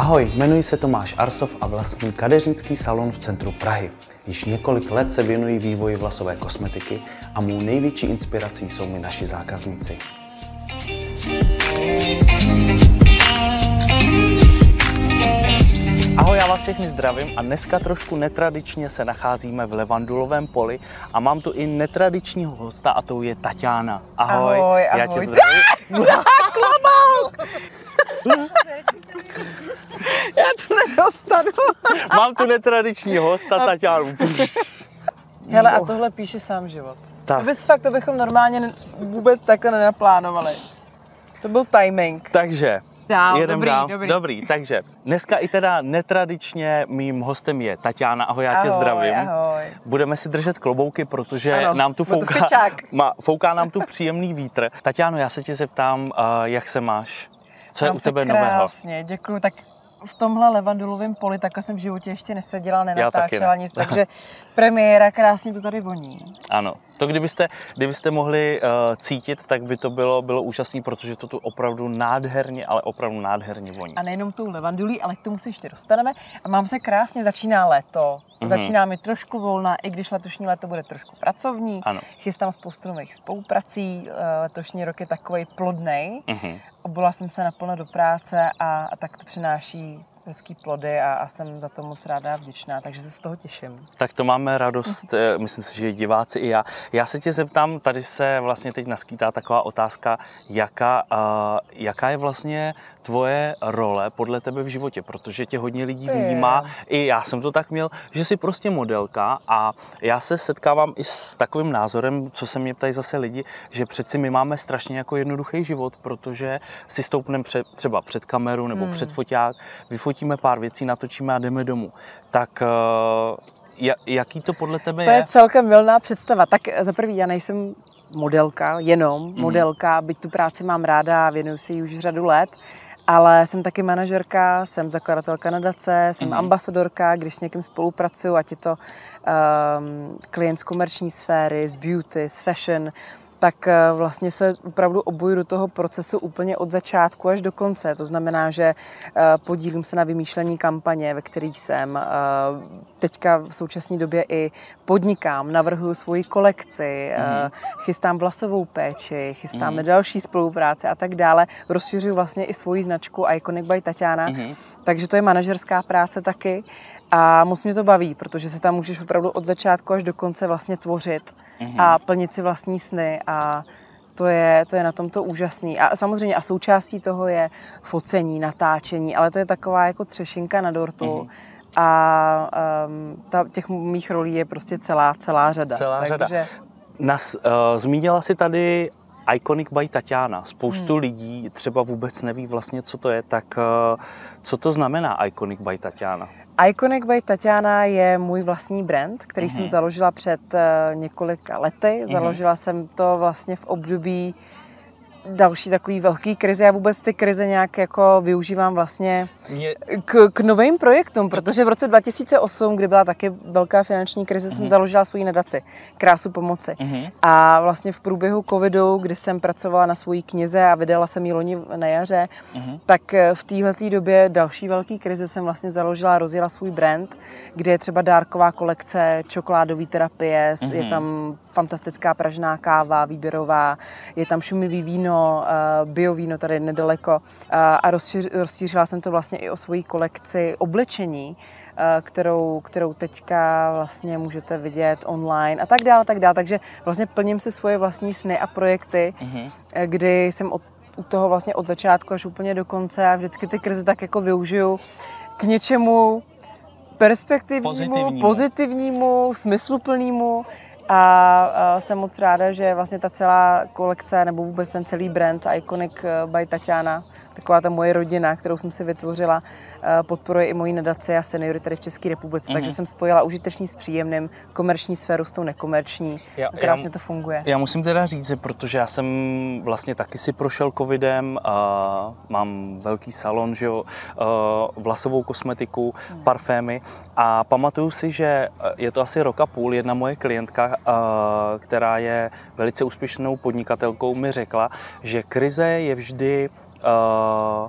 Ahoj, jmenuji se Tomáš Arsov a vlastním kadeřnický salon v centru Prahy. Již několik let se věnuji vývoji vlasové kosmetiky a mou největší inspirací jsou mi naši zákazníci. Ahoj, já vás všechny zdravím a dneska trošku netradičně se nacházíme v Levandulovém poli a mám tu i netradičního hosta a tou je Taťána. Ahoj, ahoj. Já tě zdravím. Klobouk! Já to nedostanu. Mám tu netradičního hosta Taťánu. Hele, a tohle píše sám život. Tak. To bychom normálně vůbec takhle nenaplánovali. To byl timing. Takže Dál, jedem dobrý, dál. dobrý. Dobrý, takže dneska i teda netradičně mým hostem je Taťána. Ahoj, já tě Ahoj, zdravím. ahoj. Budeme si držet klobouky, protože Ano, nám tu bude to fouká, fičák. fouká nám tu příjemný vítr. Taťáno, já se tě zeptám, jak se máš? Co je Mám u se tebe nového? krásně, děkuju. Tak v tomhle Levandulovém poli takhle jsem v životě ještě neseděla, nenatáčela nic, takže premiéra, krásně to tady voní. Ano, to kdybyste mohli cítit, tak by to bylo úžasné, protože to tu opravdu nádherně, ale opravdu nádherně voní. A nejenom tou levandulí, ale k tomu se ještě dostaneme. A mám se krásně, začíná léto. Začíná mi trošku volna, i když letošní léto bude trošku pracovní. Ano. Chystám spoustu nových spoluprací. Letošní rok je takovej plodnej. Obula jsem se naplno do práce a tak to přináší hezký plody a jsem za to moc ráda a vděčná, takže se z toho těším. Tak to máme radost, myslím si, že diváci i já. Já se tě zeptám, tady se vlastně teď naskýtá taková otázka, jaká je vlastně tvoje role podle tebe v životě, protože tě hodně lidí vnímá, i já jsem to tak měl, že jsi prostě modelka a já se setkávám i s takovým názorem, co se mě ptají zase lidi, že přeci my máme strašně jako jednoduchý život, protože si stoupneme třeba před kameru nebo před foťák, vyfotíme pár věcí, natočíme a jdeme domů. Tak jaký to podle tebe je? To je celkem mylná představa. Tak za prvý, já nejsem modelka, jenom modelka, byť tu práci mám ráda a věnuju se jí už řadu let, ale jsem taky manažerka, jsem zakladatelka nadace, jsem ambasadorka, když s někým spolupracuju, ať je to klient z komerční sféry, z beauty, z fashion, tak vlastně se opravdu oboju do toho procesu úplně od začátku až do konce. To znamená, že podílím se na vymýšlení kampaně, ve kterých jsem. Teďka v současné době i podnikám, navrhuju svoji kolekci, chystám vlasovou péči, chystáme další spolupráce a tak dále. Rozšiřuju vlastně i svoji značku Iconic by Taťána, takže to je manažerská práce taky. A moc mě to baví, protože se tam můžeš opravdu od začátku až do konce vlastně tvořit a plnit si vlastní sny a to je na tomto úžasný. A samozřejmě a součástí toho je focení, natáčení, ale to je taková jako třešinka na dortu. A těch mých rolí je prostě celá řada. Takže zmínila si tady Iconic by Taťána. Spoustu lidí třeba vůbec neví vlastně, co to je, tak co to znamená Iconic by Taťána? Iconic by Taťána je můj vlastní brand, který jsem založila před několika lety. Založila jsem to vlastně v období další takový velký krize. Já vůbec ty krize nějak jako využívám vlastně k novým projektům, protože v roce 2008, kdy byla taky velká finanční krize, jsem založila svoji nadaci Krásu pomoci. A vlastně v průběhu covidu, kdy jsem pracovala na svojí knize a vydala jsem ji loni na jaře, tak v téhleté době další velký krize jsem vlastně založila a rozjela svůj brand, kde je třeba dárková kolekce, čokoládový terapie, je tam fantastická pražná káva, výběrová, je tam šumivý víno, biovíno tady nedaleko a rozšířila jsem to vlastně i o svoji kolekci oblečení, kterou teďka vlastně můžete vidět online a tak dále, tak dále. Takže vlastně plním si svoje vlastní sny a projekty, kdy jsem u toho vlastně od začátku až úplně do konce a vždycky ty krize tak jako využiju k něčemu perspektivnímu, pozitivnímu, smysluplnému. A jsem moc ráda, že vlastně ta celá kolekce nebo vůbec ten celý brand Iconic by Taťána, taková ta moje rodina, kterou jsem si vytvořila, podporuje i moji nadaci a seniory tady v České republice. Takže jsem spojila užitečný s příjemným, komerční sféru s tou nekomerční. Krásně to funguje. Já musím teda říct, protože já jsem vlastně taky si prošel covidem, mám velký salon, že jo, vlasovou kosmetiku, parfémy a pamatuju si, že je to asi rok a půl, jedna moje klientka, která je velice úspěšnou podnikatelkou, mi řekla, že krize je vždy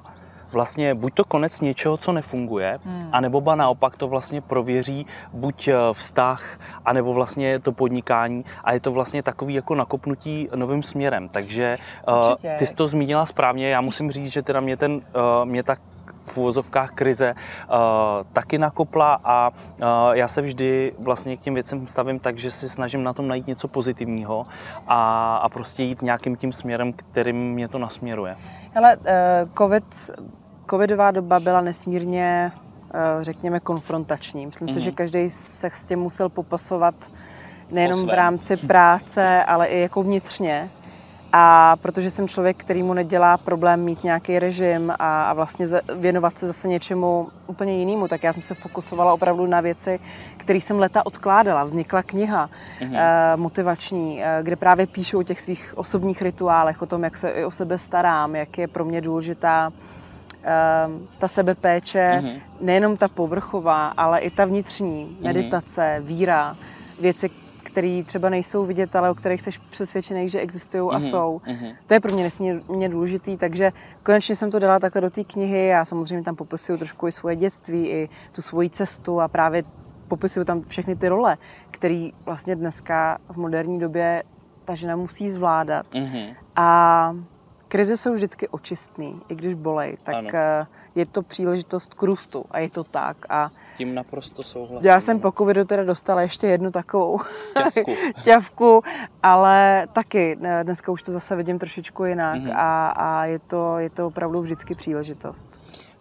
vlastně buď to konec něčeho, co nefunguje, anebo ba naopak to vlastně prověří buď vztah, anebo vlastně to podnikání a je to vlastně takový jako nakopnutí novým směrem. Takže ty jsi to zmínila správně, já musím říct, že teda mě ta v uvozovkách krize taky nakopla a já se vždy vlastně k těm věcem stavím tak, že si snažím na tom najít něco pozitivního a prostě jít nějakým tím směrem, kterým mě to nasměruje. Hele, covidová doba byla nesmírně, řekněme, konfrontační. Myslím si, že každý se s tím musel popasovat nejenom v rámci práce, ale i jako vnitřně. A protože jsem člověk, který mu nedělá problém mít nějaký režim a vlastně věnovat se zase něčemu úplně jinému, tak já jsem se fokusovala opravdu na věci, které jsem leta odkládala. Vznikla kniha motivační, kde právě píšu o těch svých osobních rituálech, o tom, jak se i o sebe starám, jak je pro mě důležitá ta sebepéče, nejenom ta povrchová, ale i ta vnitřní, meditace, víra, věci, které třeba nejsou vidět, ale o kterých jsi přesvědčený, že existují a jsou. To je pro mě nesmírně důležitý, takže konečně jsem to dala takhle do té knihy. Já samozřejmě tam popisuju trošku i svoje dětství, i tu svoji cestu a právě popisuju tam všechny ty role, které vlastně dneska v moderní době ta žena musí zvládat. A krize jsou vždycky očistný, i když bolej, tak je to příležitost k růstu a je to tak. A s tím naprosto souhlasím. Já jsem po covidu teda dostala ještě jednu takovou ťavku, ale taky dneska už to zase vidím trošičku jinak a je to opravdu vždycky příležitost.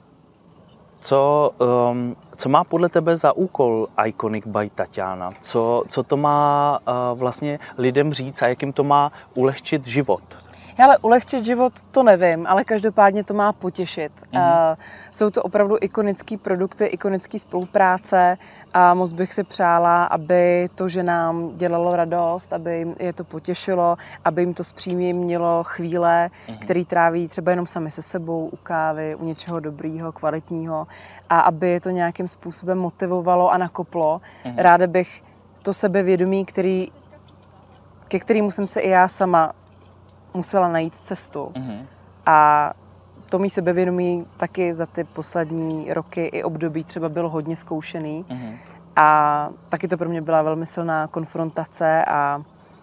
Co má podle tebe za úkol Iconic by Tatiana? Co to má vlastně lidem říct a jak jim to má ulehčit život? Ale ulehčit život to nevím, ale každopádně to má potěšit. Jsou to opravdu ikonické produkty, ikonické spolupráce a moc bych si přála, aby to ženám dělalo radost, aby jim je to potěšilo, aby jim to zpříjemnilo chvíle, který tráví třeba jenom sami se sebou, u kávy, u něčeho dobrýho, kvalitního a aby je to nějakým způsobem motivovalo a nakoplo. Ráda bych to sebevědomí, ke kterému jsem se i já sama musela najít cestu. A to mý sebevědomí taky za ty poslední roky i období třeba bylo hodně zkoušený. A taky to pro mě byla velmi silná konfrontace a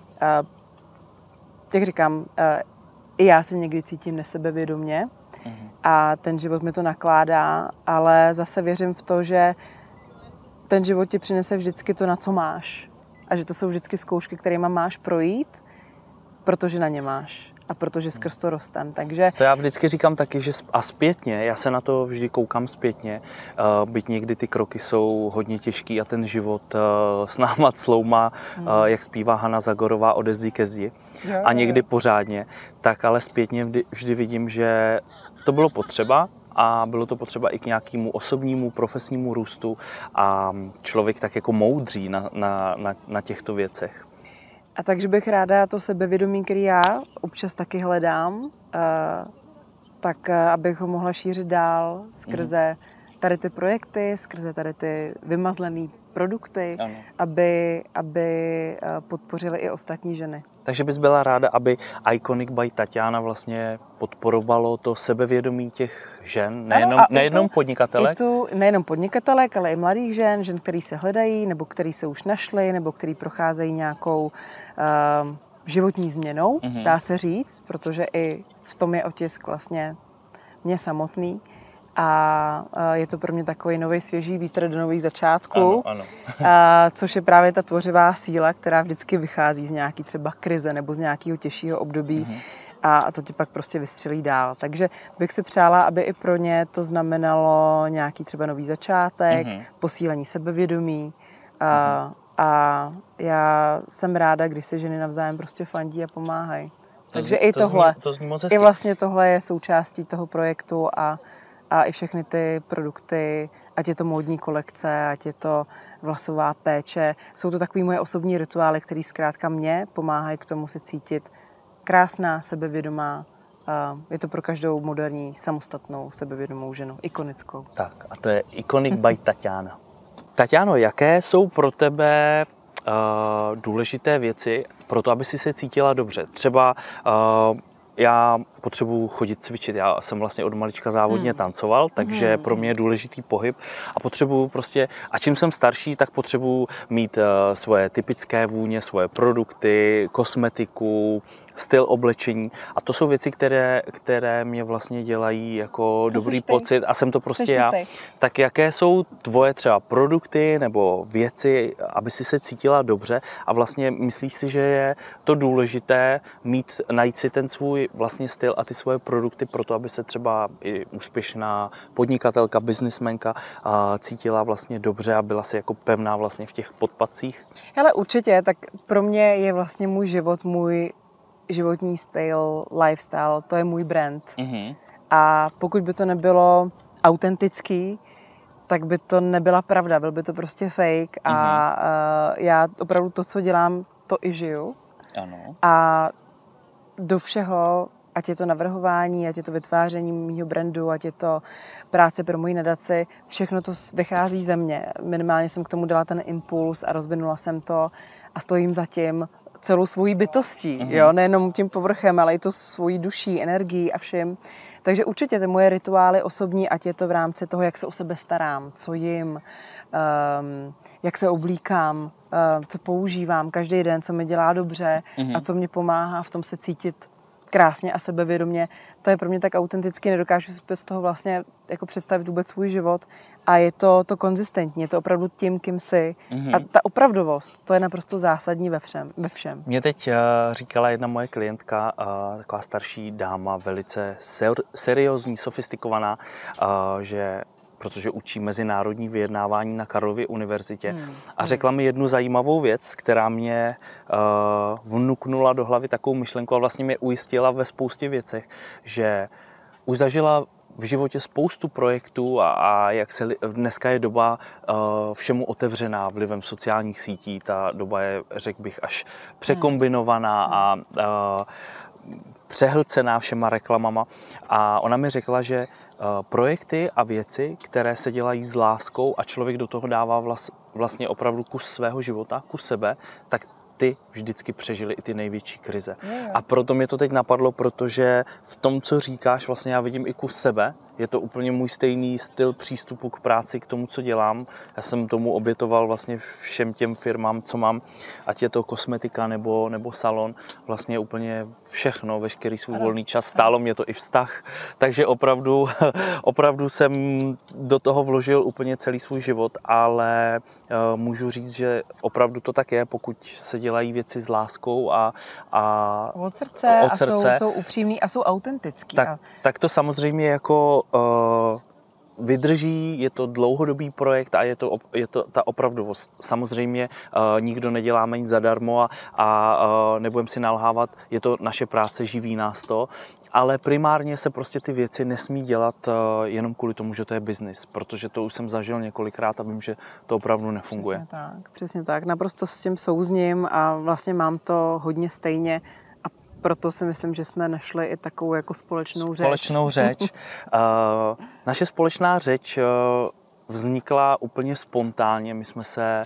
jak říkám, i já se někdy cítím nesebevědomě a ten život mi to nakládá, ale zase věřím v to, že ten život ti přinese vždycky to, na co máš. A že to jsou vždycky zkoušky, kterými máš projít, protože na ně máš a protože skrz to rostem, takže... To já vždycky říkám taky, že a zpětně, já se na to vždy koukám zpětně, byť někdy ty kroky jsou hodně těžký a ten život s náma clouma, jak zpívá Hana Zagorová ode zdi ke zdi a někdy pořádně, tak ale zpětně vždy vidím, že to bylo potřeba a bylo to potřeba i k nějakému osobnímu, profesnímu růstu a člověk tak jako moudří na těchto věcech. A takže bych ráda to sebevědomí, který já občas taky hledám, tak abych ho mohla šířit dál skrze tady ty projekty, skrze tady ty vymazlené produkty, aby podpořily i ostatní ženy. Takže bys byla ráda, aby Iconic by Tatiana vlastně podporovalo to sebevědomí těch žen, nejenom podnikatelek? Nejenom podnikatelek, ale i mladých žen, který se hledají, nebo který se už našli, nebo který procházejí nějakou životní změnou, dá se říct, protože i v tom je otisk vlastně mě samotný. A je to pro mě takový nový svěží vítr do nových začátků, což je právě ta tvořivá síla, která vždycky vychází z nějaký třeba krize nebo z nějakého těžšího období a to ti pak prostě vystřelí dál. Takže bych si přála, aby i pro ně to znamenalo nějaký třeba nový začátek, posílení sebevědomí a já jsem ráda, když se ženy navzájem prostě fandí a pomáhají. Takže i tohle, i vlastně tohle je součástí toho projektu a i všechny ty produkty, ať je to módní kolekce, ať je to vlasová péče. Jsou to takové moje osobní rituály, které zkrátka mě pomáhají k tomu se cítit krásná, sebevědomá. Je to pro každou moderní, samostatnou, sebevědomou ženu, ikonickou. Tak a to je Iconic by Tatiana. Tatiano, jaké jsou pro tebe důležité věci pro to, aby si se cítila dobře? Třeba já potřebuji chodit cvičit. Já jsem vlastně od malička závodně tancoval, takže pro mě je důležitý pohyb a potřebuji prostě, a čím jsem starší, tak potřebuji mít svoje typické vůně, svoje produkty, kosmetiku, styl oblečení a to jsou věci, které mě vlastně dělají jako dobrý pocit a jsem to prostě já. Tak jaké jsou tvoje třeba produkty nebo věci, aby si se cítila dobře a vlastně myslíš si, že je to důležité najít si ten svůj vlastně styl a ty svoje produkty pro to, aby se třeba i úspěšná podnikatelka, biznismenka cítila vlastně dobře a byla si jako pevná vlastně v těch podpatcích? Hele, určitě, tak pro mě je vlastně můj život, můj životní styl, lifestyle, to je můj brand. A pokud by to nebylo autentický, tak by to nebyla pravda, byl by to prostě fake a já opravdu to, co dělám, to i žiju. Ano. A do všeho, ať je to navrhování, ať je to vytváření mýho brandu, ať je to práce pro moji nadaci, všechno to vychází ze mě. Minimálně jsem k tomu dala ten impuls a rozvinula jsem to a stojím za tím celou svojí bytostí, jo? Nejenom tím povrchem, ale i to svojí duší, energií a všem. Takže určitě ty moje rituály osobní, ať je to v rámci toho, jak se o sebe starám, co jim, jak se oblíkám, co používám každý den, co mi dělá dobře a co mě pomáhá v tom se cítit krásně a sebevědomě. To je pro mě tak autenticky, nedokážu si z toho vlastně jako představit vůbec svůj život a je to konzistentní, je to opravdu tím, kým jsi. A ta opravdovost, to je naprosto zásadní ve všem. Mě teď říkala jedna moje klientka, taková starší dáma, velice seriózní, sofistikovaná, že protože učí mezinárodní vyjednávání na Karlově univerzitě. A řekla mi jednu zajímavou věc, která mě vnuknula do hlavy takovou myšlenku a vlastně mě ujistila ve spoustě věcech, že už zažila v životě spoustu projektů a jak se dneska je doba všemu otevřená vlivem sociálních sítí. Ta doba je, řekl bych, až překombinovaná a přehlcená všema reklamama. A ona mi řekla, že projekty a věci, které se dělají s láskou a člověk do toho dává vlastně opravdu kus svého života, kus sebe, tak ty vždycky přežili i ty největší krize. A proto mě to teď napadlo, protože v tom, co říkáš, vlastně já vidím i kus sebe. Je to úplně můj stejný styl přístupu k práci, k tomu, co dělám. Já jsem tomu obětoval vlastně všem těm firmám, co mám, ať je to kosmetika nebo salon, vlastně úplně všechno, veškerý svůj volný čas. Stálo mě to i vztah, takže opravdu jsem do toho vložil úplně celý svůj život, ale můžu říct, že opravdu to tak je, pokud se dělají věci s láskou a od srdce. A jsou upřímný a jsou autentický. Tak to samozřejmě jako vydrží, je to dlouhodobý projekt a je to ta opravdovost. Samozřejmě nikdo neděláme nic zadarmo a nebudeme si nalhávat, je to naše práce, živí nás to, ale primárně se prostě ty věci nesmí dělat jenom kvůli tomu, že to je biznis, protože to už jsem zažil několikrát a vím, že to opravdu nefunguje. Přesně tak. Naprosto s tím souzním a vlastně mám to hodně stejně. Proto si myslím, že jsme našli i takovou jako společnou řeč. Naše společná řeč vznikla úplně spontánně. My jsme se...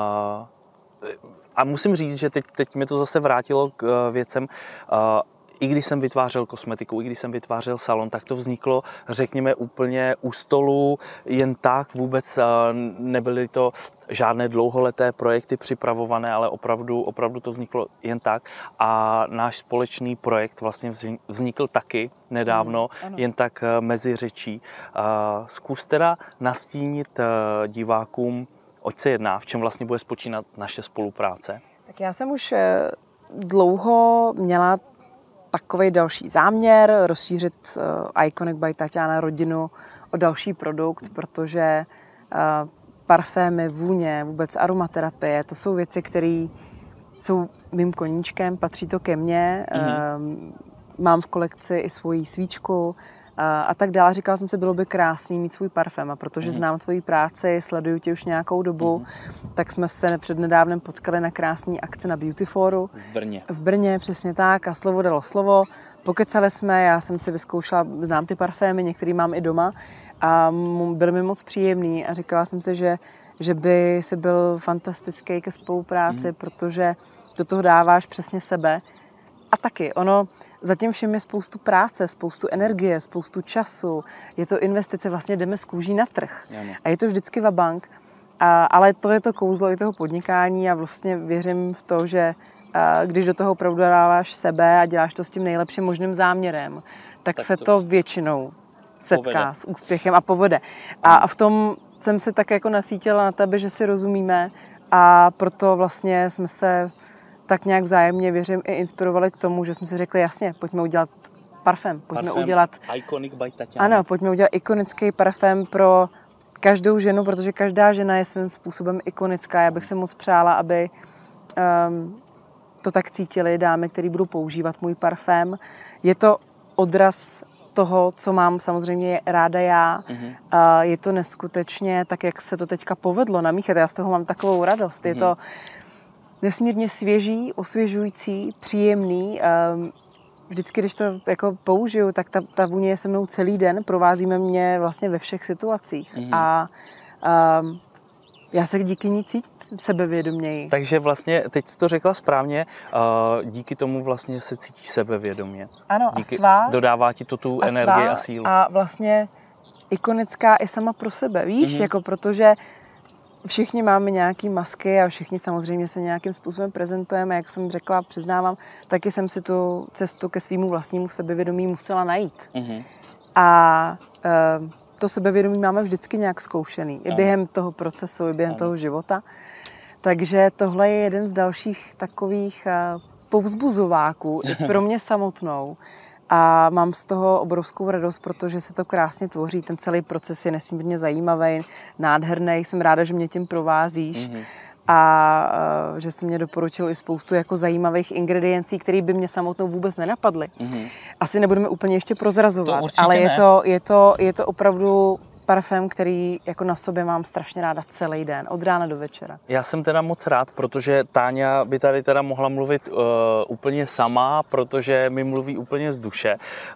A musím říct, že teď mi to zase vrátilo k věcem. I když jsem vytvářel kosmetiku, i když jsem vytvářel salon, tak to vzniklo, řekněme, úplně u stolu, jen tak, vůbec nebyly to žádné dlouholeté projekty připravované, ale opravdu to vzniklo jen tak. A náš společný projekt vlastně vznikl taky nedávno, jen tak mezi řečí. Zkus teda nastínit divákům, oč se jedná, v čem vlastně bude spočínat naše spolupráce. Tak já jsem už dlouho měla takový další záměr, rozšířit Iconic by Tatiana rodinu o další produkt, protože parfémy, vůně, vůbec aromaterapie, to jsou věci, které jsou mým koníčkem, patří to ke mně. Mám v kolekci i svoji svíčku a tak dále. Říkala jsem si, bylo by krásný mít svůj parfém. A protože znám tvoji práci, sleduju tě už nějakou dobu, tak jsme se přednedávnem potkali na krásné akci na Beauty Foru. V Brně, přesně tak. A slovo dalo slovo. Pokecali jsme, já jsem si vyzkoušela, znám ty parfémy, některý mám i doma a byl mi moc příjemný a říkala jsem si, že by si byl fantastický ke spolupráci, protože do toho dáváš přesně sebe. A taky, ono zatím všem je spoustu práce, spoustu energie, spoustu času. Je to investice, vlastně jdeme z kůží na trh. A je to vždycky vabank. Ale to je to kouzlo i toho podnikání a vlastně věřím v to, že když do toho opravdu dáváš sebe a děláš to s tím nejlepším možným záměrem, tak se to většinou setká s úspěchem a povede. A v tom jsem se tak jako nacítila na tebe, že si rozumíme a proto vlastně jsme se tak nějak vzájemně, věřím, i inspirovali k tomu, že jsme si řekli, jasně, pojďme udělat parfém, pojďme udělat Iconic by Tatiana. Ano, pojďme udělat ikonický parfém pro každou ženu, protože každá žena je svým způsobem ikonická. Já bych se moc přála, aby to tak cítili dámy, které budou používat můj parfém. Je to odraz toho, co mám samozřejmě ráda já. Je to neskutečně tak, jak se to teďka povedlo namíchat. Já z toho mám takovou radost. Je to nesmírně svěží, osvěžující, příjemný. Vždycky, když to jako použiju, tak ta vůně je se mnou celý den, provázíme mě vlastně ve všech situacích. A já se díky ní cítím sebevědoměji. Takže vlastně, teď jsi to řekla správně, díky tomu vlastně se cítíš sebevědomě. Ano, díky, dodává ti to tu energii a sílu. A vlastně ikonická i sama pro sebe, víš, jako protože všichni máme nějaký masky a všichni samozřejmě se nějakým způsobem prezentujeme, jak jsem řekla, přiznávám, taky jsem si tu cestu ke svýmu vlastnímu sebevědomí musela najít. A to sebevědomí máme vždycky nějak zkoušený, i během toho procesu, i během toho života. Takže tohle je jeden z dalších takových povzbuzováků i pro mě samotnou. A mám z toho obrovskou radost, protože se to krásně tvoří. Ten celý proces je nesmírně zajímavý, nádherný. Jsem ráda, že mě tím provázíš. A že jsi mě doporučil i spoustu jako zajímavých ingrediencí, které by mě samotnou vůbec nenapadly. Asi nebudeme úplně ještě prozrazovat, ale je to opravdu parfém, který jako na sobě mám strašně ráda celý den, od rána do večera. Já jsem teda moc rád, protože Táňa by tady teda mohla mluvit úplně sama, protože mi mluví úplně z duše.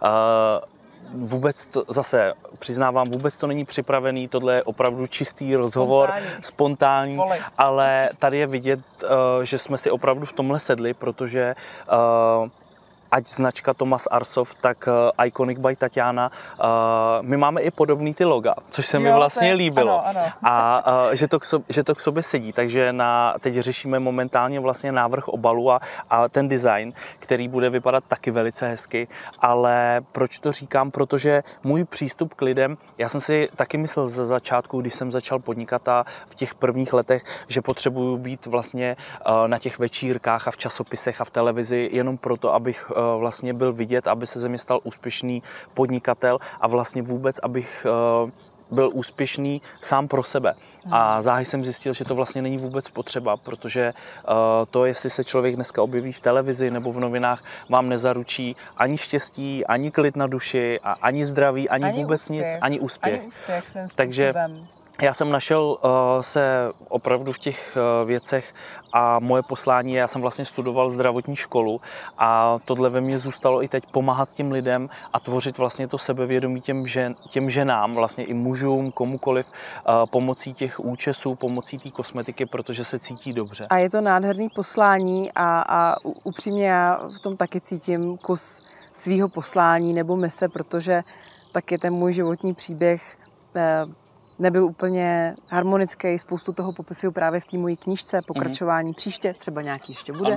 Vůbec to, zase přiznávám, vůbec to není připravený, tohle je opravdu čistý rozhovor, spontánní, ale tady je vidět, že jsme si opravdu v tomhle sedli, protože ať značka Thomas Arsov, tak Iconic by Tatiana. My máme i podobný ty loga, což se mi vlastně líbilo. Ano. A že to k sobě sedí, takže teď řešíme momentálně vlastně návrh obalu a ten design, který bude vypadat taky velice hezky, ale proč to říkám? Protože můj přístup k lidem, já jsem si taky myslel ze začátku, když jsem začal podnikat a v těch prvních letech, že potřebuju být vlastně na těch večírkách a v časopisech a v televizi jenom proto, abych vlastně byl vidět, aby se ze mě stal úspěšný podnikatel a vlastně vůbec, abych byl úspěšný sám pro sebe. A záhy jsem zjistil, že to vlastně není vůbec potřeba, protože to, jestli se člověk dneska objeví v televizi nebo v novinách, vám nezaručí ani štěstí, ani klid na duši, ani zdraví, ani vůbec úspěch. Nic, ani úspěch. Ani úspěch Takže já jsem našel se opravdu v těch věcech a moje poslání, já jsem vlastně studoval zdravotní školu a tohle ve mně zůstalo i teď pomáhat těm lidem a tvořit vlastně to sebevědomí těm ženám, vlastně i mužům, komukoliv, pomocí těch účesů, pomocí té kosmetiky, protože se cítí dobře. A je to nádherný poslání a upřímně já v tom taky cítím kus svýho poslání nebo mise, protože taky ten můj životní příběh nebyl úplně harmonický, spoustu toho popisuju právě v té mojí knížce, pokračování příště, třeba nějaký ještě bude.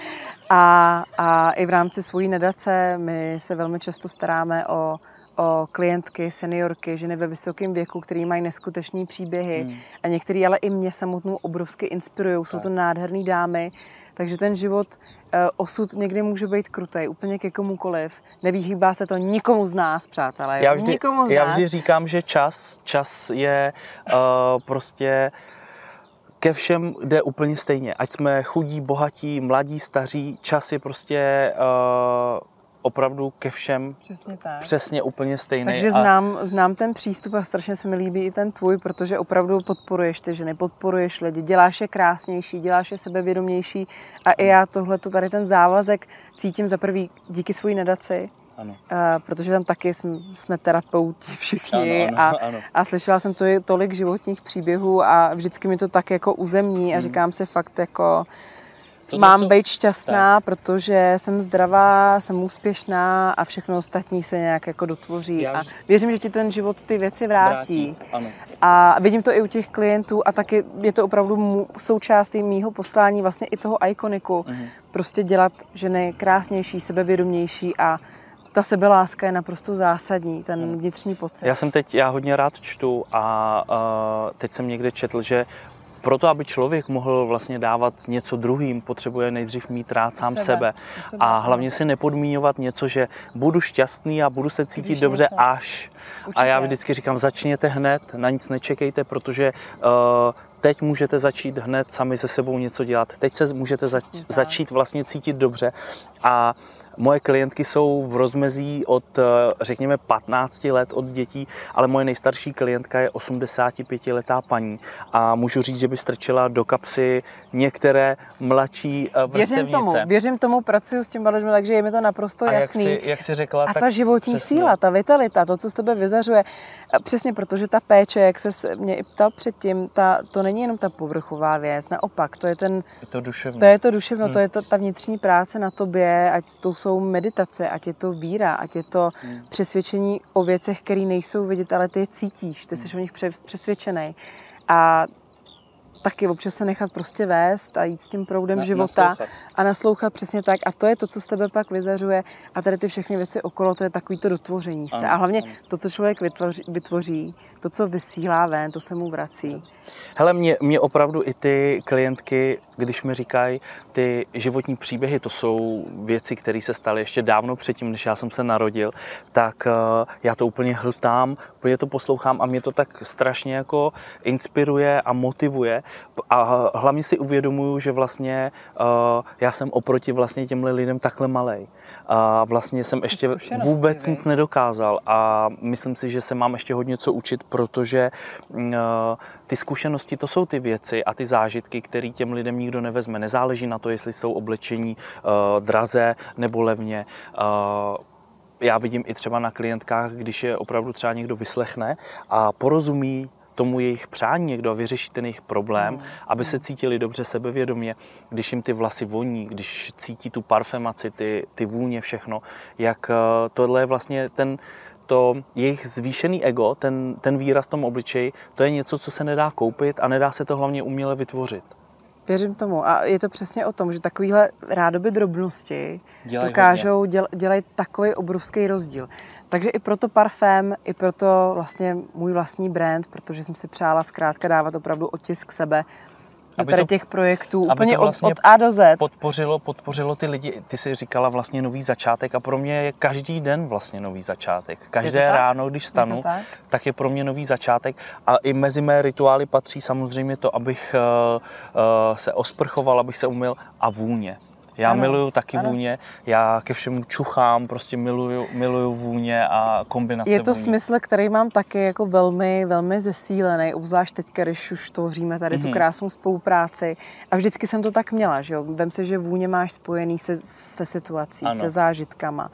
A i v rámci svojí nadace my se velmi často staráme o klientky, seniorky, ženy ve vysokém věku, který mají neskutečné příběhy a některý ale i mě samotnou obrovsky inspirují. Jsou to nádherné dámy, takže ten život, osud někdy může být krutej, úplně ke komukoliv. Nevyhýbá se to nikomu z nás, přátelé. Já vždy říkám, že čas je prostě ke všem jde úplně stejně. Ať jsme chudí, bohatí, mladí, staří, čas je prostě opravdu ke všem přesně úplně stejný. Takže znám ten přístup a strašně se mi líbí i ten tvůj, protože opravdu podporuješ ty ženy, podporuješ lidi, děláš je krásnější, děláš je sebevědomější a i já tohleto, tady ten závazek cítím za prvý díky svojí nadaci, protože tam taky jsme terapeuti všichni a slyšela jsem tolik životních příběhů a vždycky mi to tak jako uzemní a říkám si fakt jako mám být šťastná, tak. Protože jsem zdravá, jsem úspěšná a všechno ostatní se nějak jako dotvoří. A věřím, že ti ten život ty věci vrátí. Ano. A vidím to i u těch klientů a taky je to opravdu součástí mýho poslání, vlastně i toho ikoniku. Prostě dělat ženy krásnější, sebevědomější a ta sebeláska je naprosto zásadní, ten vnitřní pocit. Já hodně rád čtu a teď jsem někde četl, že proto, aby člověk mohl vlastně dávat něco druhým, potřebuje nejdřív mít rád sám sebe. A hlavně si nepodmíňovat něco, že budu šťastný a budu se cítit dobře až. Určitě. A já vždycky říkám, začněte hned, na nic nečekejte, protože teď můžete začít hned sami se sebou něco dělat. Teď se můžete začít vlastně cítit dobře. A moje klientky jsou v rozmezí od, řekněme, 15 let od dětí, ale moje nejstarší klientka je 85letá paní a můžu říct, že by strčila do kapsy některé mladší vrstevnice. Věřím tomu, pracuji s těmi lidmi, takže je mi to naprosto jasný. Jak jsi řekla, a ta životní síla, ta vitalita, to, co z tebe vyzařuje, přesně protože ta péče, jak ses mě i ptal předtím, to není jenom ta povrchová věc, naopak, to je to duševno, to je ta vnitřní práce na tobě, ať to jsou meditace, ať je to víra, ať je to přesvědčení o věcech, které nejsou vidět, ale ty je cítíš, ty jsi o nich přesvědčený. A taky občas se nechat prostě vést a jít s tím proudem života a naslouchat přesně tak. A to je to, co z tebe pak vyzařuje. A tady ty všechny věci okolo, to je takový to dotvoření se. A hlavně to, co člověk vytvoří, to, co vysílá ven, to se mu vrací. Hele, mě opravdu i ty klientky, když mi říkají ty životní příběhy, to jsou věci, které se staly ještě dávno předtím, než já jsem se narodil, tak já to úplně hltám, úplně to poslouchám a mě to tak strašně jako inspiruje a motivuje. A hlavně si uvědomuju, že vlastně já jsem oproti vlastně těmhle lidem takhle malej. A vlastně jsem ještě vůbec nic nedokázal a myslím si, že se mám ještě hodně co učit, protože ty zkušenosti, to jsou ty věci a ty zážitky, které těm lidem nikdo nevezme. Nezáleží na to, jestli jsou oblečení draze nebo levně. Já vidím i třeba na klientkách, když je opravdu třeba někdo vyslechne a porozumí tomu jejich přání někdo a vyřeší ten jejich problém, aby se cítili dobře sebevědomě, když jim ty vlasy voní, když cítí tu parfemaci, ty vůně, všechno, jak tohle je vlastně to jejich zvýšený ego, ten výraz v tom obličeji, to je něco, co se nedá koupit a nedá se to hlavně uměle vytvořit. Věřím tomu a je to přesně o tom, že takovýhle rádoby drobnosti dělají takový obrovský rozdíl. Takže i proto parfém, i proto vlastně můj vlastní brand, protože jsem si přála zkrátka dávat opravdu otisk sebe do tady těch projektů, úplně vlastně od A do Z. Podpořilo ty lidi, ty jsi říkala vlastně nový začátek a pro mě je každý den vlastně nový začátek. Každé ráno, když stanu, tak je pro mě nový začátek a i mezi mé rituály patří samozřejmě to, abych se osprchoval, abych se umyl a vůně. Já miluju taky vůně, já ke všemu čuchám, prostě miluju vůně a kombinace Je to vůně. smysl, který mám taky jako velmi, velmi zesílený, obzvlášť teď, když už tvoříme tady tu krásnou spolupráci. A vždycky jsem to tak měla, že jo. Vem si, že vůně máš spojený se situací, se zážitkama,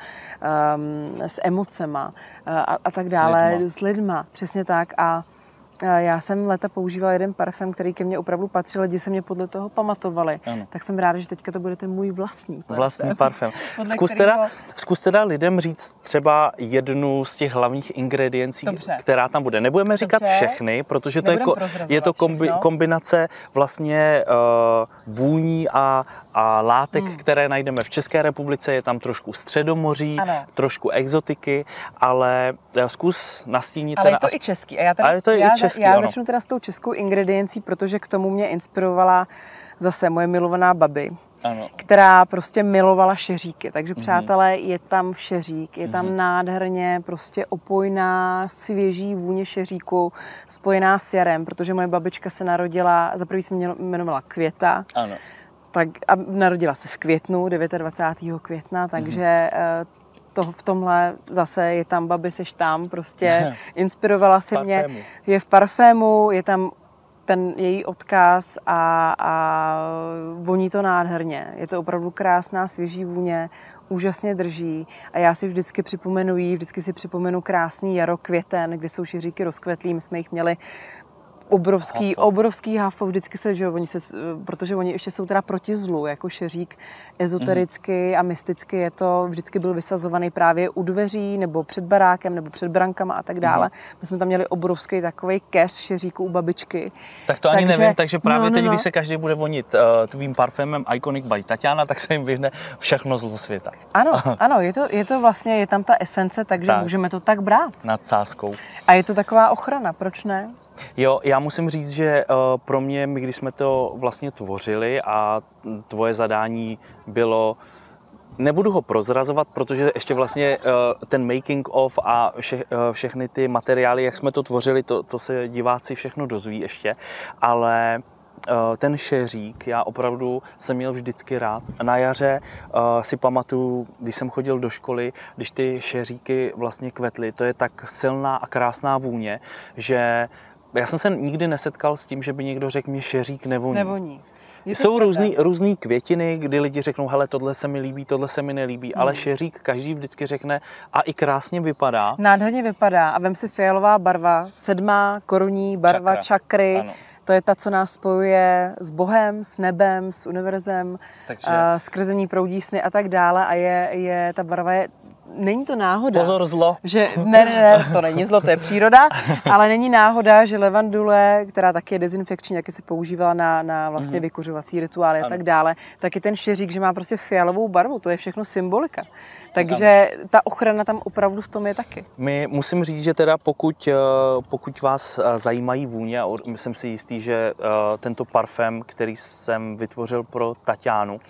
s emocema a tak dále, s lidma, přesně tak. A já jsem léta používala jeden parfém, který ke mně opravdu patřil, lidi se mě podle toho pamatovali. Tak jsem ráda, že teďka to bude ten můj vlastní parfém. Zkus teda lidem říct třeba jednu z těch hlavních ingrediencí, která tam bude. Nebudeme říkat všechny, protože je to kombinace vlastně vůní a látek, které najdeme v České republice. Je tam trošku středomoří, trošku exotiky, ale zkus nastínit. Ale je to i český. A já začnu teda s tou českou ingrediencí, protože k tomu mě inspirovala zase moje milovaná babi, která prostě milovala šeříky. Takže přátelé, je tam šeřík, je tam nádherně prostě opojná, svěží vůně šeříku, spojená s jarem, protože moje babička se narodila, za prvý se jmenovala Květa, tak a narodila se v květnu, 29. května, takže v tomhle zase je tam babi, seš tam, prostě inspirovala si mě, je v parfému, je tam ten její odkaz a voní to nádherně. Je to opravdu krásná, svěží vůně, úžasně drží a já si vždycky připomenu krásný jaro, květen, kdy jsou šeříky rozkvetlý, my jsme jich měli obrovský hafo, vždycky se, že protože oni ještě jsou teda proti zlu, jako šeřík ezotericky a mysticky je to, vždycky byl vysazovaný právě u dveří, nebo před barákem, nebo před brankama a tak dále. My jsme tam měli obrovský takovej keř šeříku u babičky. Tak to ani nevím, takže právě teď, když se každý bude vonit tvým parfémem Iconic by Tatiana, tak se jim vyhne všechno zlo světa. Ano, je to vlastně, je tam ta esence, takže můžeme to tak brát. Nad sázkou. A je to taková ochrana, proč ne? Jo, já musím říct, že pro mě, my když jsme to vlastně tvořili a tvoje zadání bylo, nebudu ho prozrazovat, protože ještě vlastně ten making of a všechny ty materiály, jak jsme to tvořili, to se diváci všechno dozví ještě, ale ten šeřík, já opravdu jsem měl vždycky rád. Na jaře si pamatuju, když jsem chodil do školy, když ty šeříky vlastně kvetly, to je tak silná a krásná vůně, že já jsem se nikdy nesetkal s tím, že by někdo řekl, mě šeřík nevoní. Jsou různý květiny, kdy lidi řeknou, hele, tohle se mi líbí, tohle se mi nelíbí, ale šeřík každý vždycky řekne a i krásně vypadá. Nádherně vypadá a vem si fialová barva, 7. korunní barva čakry. Ano. To je ta, co nás spojuje s Bohem, s nebem, s univerzem, skrze ní proudí sny a tak dále a ta barva je, není to náhoda. Pozor, zlo. Že, ne, to není zlo, to je příroda, ale není náhoda, že levandule, která taky je dezinfekční, taky se používala na vlastně vykuřovací rituály a tak dále, taky ten šeřík, že má prostě fialovou barvu, to je všechno symbolika. Takže ta ochrana tam opravdu v tom je taky. Musím říct, že teda pokud vás zajímají vůně, a myslím si jistý, že tento parfém, který jsem vytvořil pro Tatianu,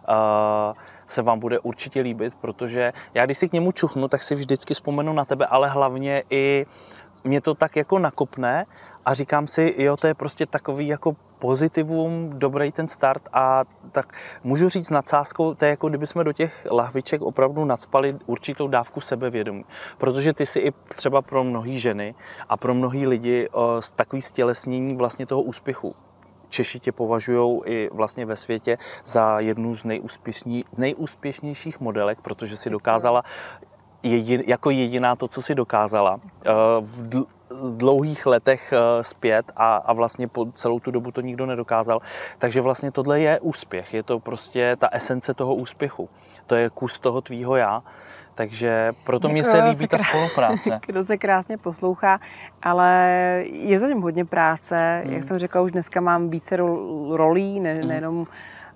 se vám bude určitě líbit, protože já když si k němu čuchnu, tak si vždycky vzpomenu na tebe, ale hlavně i mě to tak jako nakopne a říkám si, jo, to je prostě takový jako pozitivum, dobrý ten start a tak můžu říct nadsázkou, to je jako kdyby jsme do těch lahviček opravdu nacpali určitou dávku sebevědomí, protože ty si i třeba pro mnohý ženy a pro mnohý lidi takový stělesnění vlastně toho úspěchu. Češi tě považují i vlastně ve světě za jednu z nejúspěšnějších modelek, protože si dokázala jako jediná to, co si dokázala v dlouhých letech zpět a vlastně po celou tu dobu to nikdo nedokázal. Takže vlastně tohle je úspěch, je to prostě ta esence toho úspěchu. To je kus toho tvýho já. Takže proto mě se líbí ta spolupráce. To se krásně poslouchá, ale je zatím hodně práce. Jak jsem řekla, už dneska mám více rolí, nejenom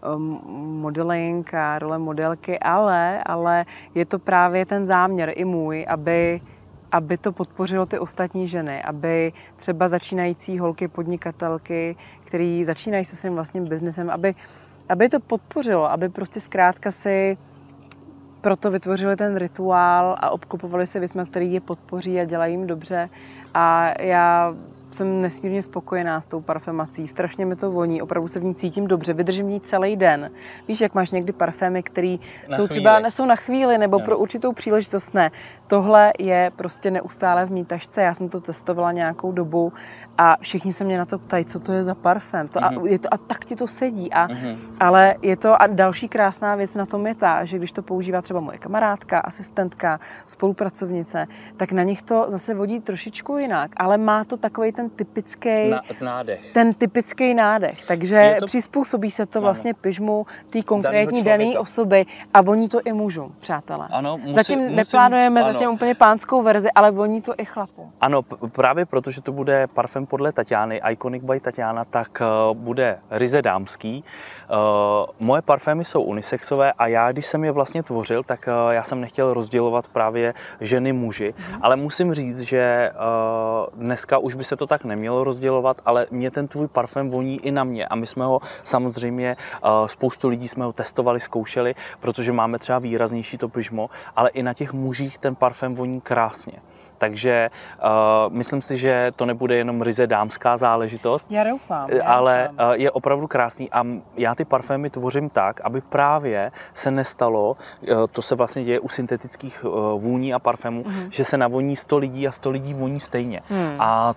modeling a role modelky, ale je to právě ten záměr i můj, aby to podpořilo ty ostatní ženy, aby třeba začínající holky, podnikatelky, které začínají se svým vlastním biznesem, aby to podpořilo, aby prostě zkrátka si proto vytvořili ten rituál a obklopovali se věcmi, které je podpoří a dělají jim dobře. A já jsem nesmírně spokojená s tou parfémací, strašně mi to voní, opravdu se v ní cítím dobře, vydržím v ní celý den. Víš, jak máš někdy parfémy, které jsou třeba na chvíli nebo pro určitou příležitost, ne. Tohle je prostě neustále v mý tašce, já jsem to testovala nějakou dobu a všichni se mě na to ptají, co to je za parfém. A tak ti to sedí. Ale je to, a další krásná věc na tom je ta, že když to používá třeba moje kamarádka, asistentka, spolupracovnice, tak na nich to zase vodí trošičku jinak, ale má to takový ten typický nádech. Ten typický nádech. Takže přizpůsobí se to vlastně pyžmu té konkrétní dané osoby a voní to i mužů, přátelé. Ano, zatím neplánujeme zatím úplně pánskou verzi, ale voní to i chlapu. Ano, právě protože to bude parfém podle Tatiany, Iconic by Tatiana, tak bude ryze dámský. Moje parfémy jsou unisexové a já, když jsem je vlastně tvořil, tak já jsem nechtěl rozdělovat právě ženy, muži, ale musím říct, že dneska už by se to tak nemělo rozdělovat, ale mě ten tvůj parfém voní i na mě a my jsme ho samozřejmě, spoustu lidí jsme ho testovali, zkoušeli, protože máme třeba výraznější to pyžmo, ale i na těch mužích ten parfém voní krásně. Takže myslím si, že to nebude jenom ryze dámská záležitost, já doufám, ale je opravdu krásný a já ty parfémy tvořím tak, aby právě se nestalo, to se vlastně děje u syntetických vůní a parfémů, že se navoní 100 lidí a 100 lidí voní stejně. A to se mi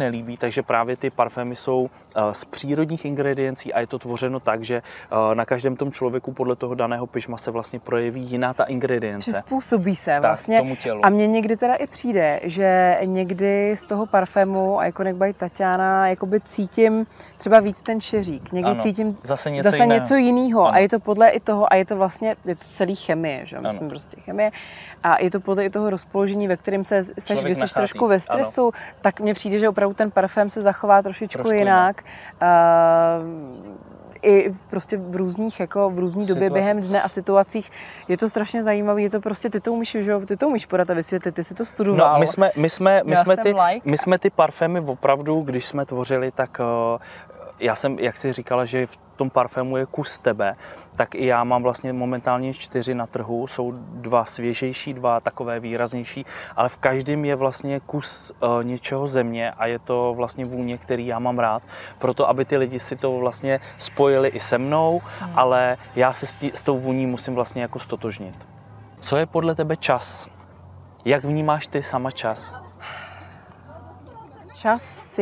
nelíbí, takže právě ty parfémy jsou z přírodních ingrediencí a je to tvořeno tak, že na každém tom člověku podle toho daného pyžma se vlastně projeví jiná ta ingredience. Přizpůsobí se vlastně. Tomu tělu. A mně někdy teda i přijde, že někdy z toho parfému Iconic by Tatiana jakoby cítím třeba víc ten šeřík. Někdy cítím zase něco jiného. A je to podle i toho, a je to vlastně, je to celý chemie, že? Myslím prostě chemie. A je to podle i toho rozpoložení, ve kterém když jsi trošku ve stresu, tak mně přijde, že opravdu ten parfém se zachová trošičku jinak. I prostě v různý době během dne a situacích. Je to strašně zajímavé, je to prostě, ty to umíš podat a vysvětlit, ty jsi to studoval. No, my jsme ty parfémy opravdu, když jsme tvořili, tak já jsem, jak jsi říkala, že v tom parfému je kus tebe, tak i já mám vlastně momentálně 4 na trhu, jsou 2 svěžejší, 2 takové výraznější, ale v každém je vlastně kus něčeho ze mě a je to vlastně vůně, který já mám rád, proto aby ty lidi si to vlastně spojili i se mnou, ale já se s tou vůní musím vlastně jako stotožnit. Co je podle tebe čas? Jak vnímáš ty sama čas? Čas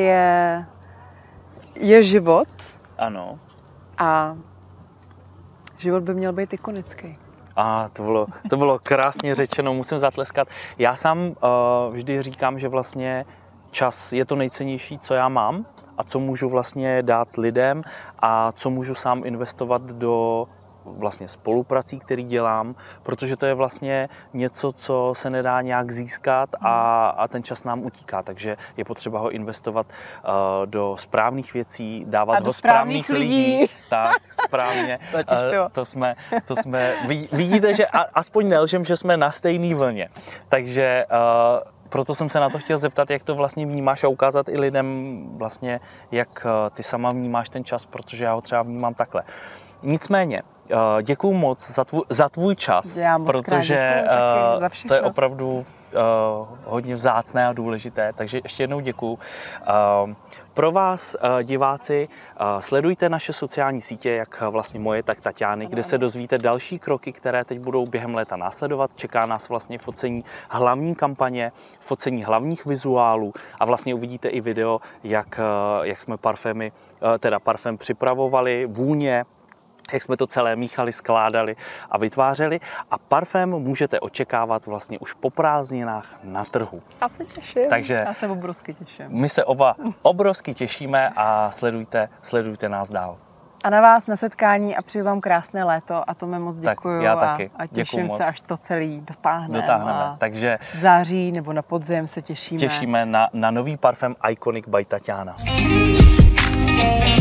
je život. Ano. A život by měl být ikonický. A to bylo krásně řečeno, musím zatleskat. Já sám vždy říkám, že vlastně čas je to nejcennější, co já mám a co můžu vlastně dát lidem a co můžu sám investovat do vlastně spoluprací, který dělám, protože to je vlastně něco, co se nedá nějak získat a ten čas nám utíká, takže je potřeba ho investovat do správných věcí, dávat ho správných lidí. Tak, správně. To jsme, vidíte, že aspoň nelžem, že jsme na stejné vlně. Takže proto jsem se na to chtěl zeptat, jak to vlastně vnímáš a ukázat i lidem vlastně, jak ty sama vnímáš ten čas, protože já ho třeba vnímám takhle. Nicméně, děkuju moc za tvůj čas, protože to je opravdu hodně vzácné a důležité, takže ještě jednou děkuju. Pro vás, diváci, sledujte naše sociální sítě, jak vlastně moje, tak Tatiany, kde se dozvíte další kroky, které teď budou během léta následovat. Čeká nás vlastně focení hlavní kampaně, focení hlavních vizuálů a vlastně uvidíte i video, jak jsme parfém připravovali, vůně, jak jsme to celé míchali, skládali a vytvářeli. A parfém můžete očekávat vlastně už po prázdninách na trhu. Já se těším. Takže já se obrovsky těším. My se oba obrovsky těšíme a sledujte nás dál. A na vás na setkání a přeju vám krásné léto a to mi moc děkuju. Tak já taky. A těším se, až to celý dotáhneme. Takže v září nebo na podzim se těšíme. Těšíme na nový parfém Iconic by Tatiana.